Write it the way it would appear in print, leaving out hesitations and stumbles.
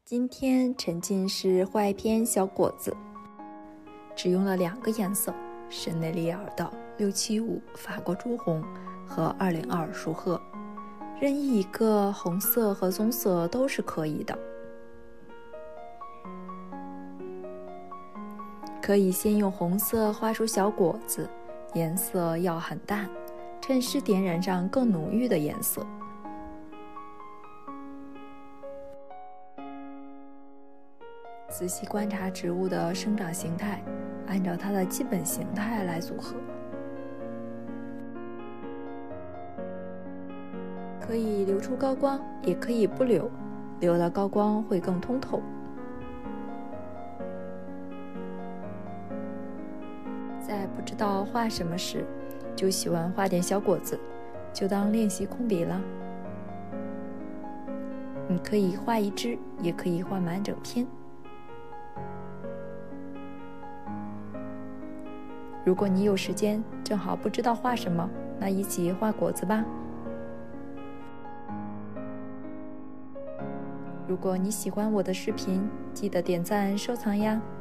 今天沉浸式画一篇小果子，只用了2个颜色，圣内利尔的675法国朱红和202鼠褐，任意一个红色和棕色都是可以的。可以先用红色画出小果子，颜色要很淡，趁湿点染上更浓郁的颜色。仔细观察植物的生长形态，按照它的基本形态来组合。可以留出高光，也可以不留，留了高光会更通透。在不知道画什么时，就喜欢画点小果子，就当练习空笔了。你可以画一只，也可以画满整篇。如果你有时间，正好不知道画什么，那一起画果子吧。如果你喜欢我的视频，记得点赞收藏呀。